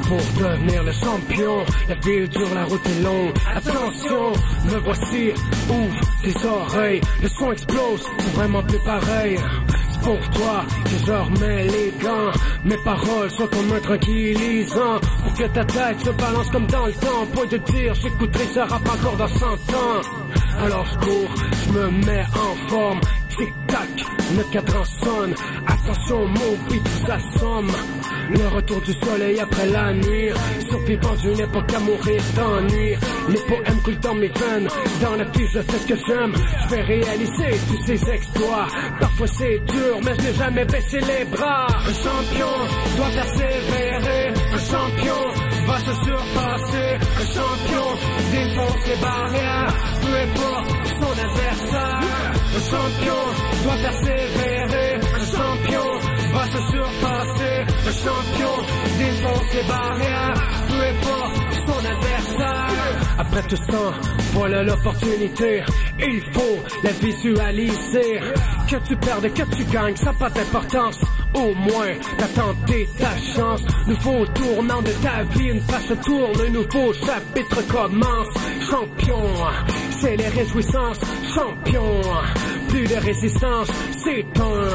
pour devenir le champion. La vie est dure, la route est longue. Attention, me voici, ouvre tes oreilles. Le son explose, c'est vraiment plus pareil. C'est pour toi que je remets les gants. Mes paroles sont comme un tranquillisant pour que ta tête se balance comme dans le temps. Point de tir, j'écouterai ce rap encore dans 100 ans. Alors je cours, je me mets en forme. Tic-tac, notre cadran sonne. Attention, mon beat vous assomme. Le retour du soleil après la nuit. Survivant d'une époque à mourir d'ennui. Les poèmes coulent dans mes veines. Dans la vie, je fais ce que j'aime. Je vais réaliser tous ces exploits. Parfois c'est dur, mais je n'ai jamais baissé les bras. Un champion doit persévérer. Un champion va se surpasser. Un champion défonce les barrières. Peu importe son adversaire. Un champion doit persévérer. Un champion va se surpasser. Un champion défonce les barrières. Peu importe son adversaire. Après tout ce temps, voilà l'opportunité. Il faut la visualiser. Que tu perdes, que tu gagnes, ça n'a pas d'importance. Au moins, t'as tenté ta chance. Nouveau tournant de ta vie, une page se tourne, un nouveau chapitre commence. Champion, c'est les réjouissances. Champion, plus de résistance, c'est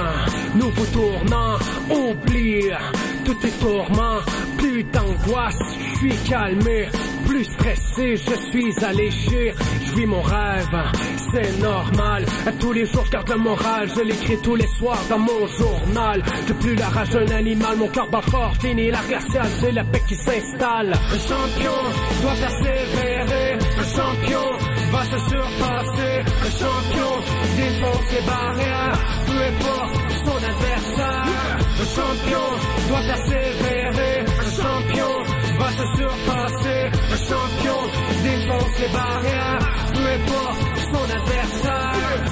un nouveau tournant. Oublie tous tes tourments, plus d'angoisse, je suis calmé. Plus stressé, je suis allégé. Je vis mon rêve, c'est normal. À tous les jours, je garde le moral. Je l'écris tous les soirs dans mon journal. J'ai plus la rage d'un animal, mon cœur bat fort. Fini la glaciale, c'est la paix qui s'installe. Un champion doit persévérer. Un champion va se surpasser. Un champion défonce les barrières. Peu importe son adversaire. Un champion doit persévérer. Un champion va se surpasser. Un champion défonce les barrières. Peu importe son adversaire.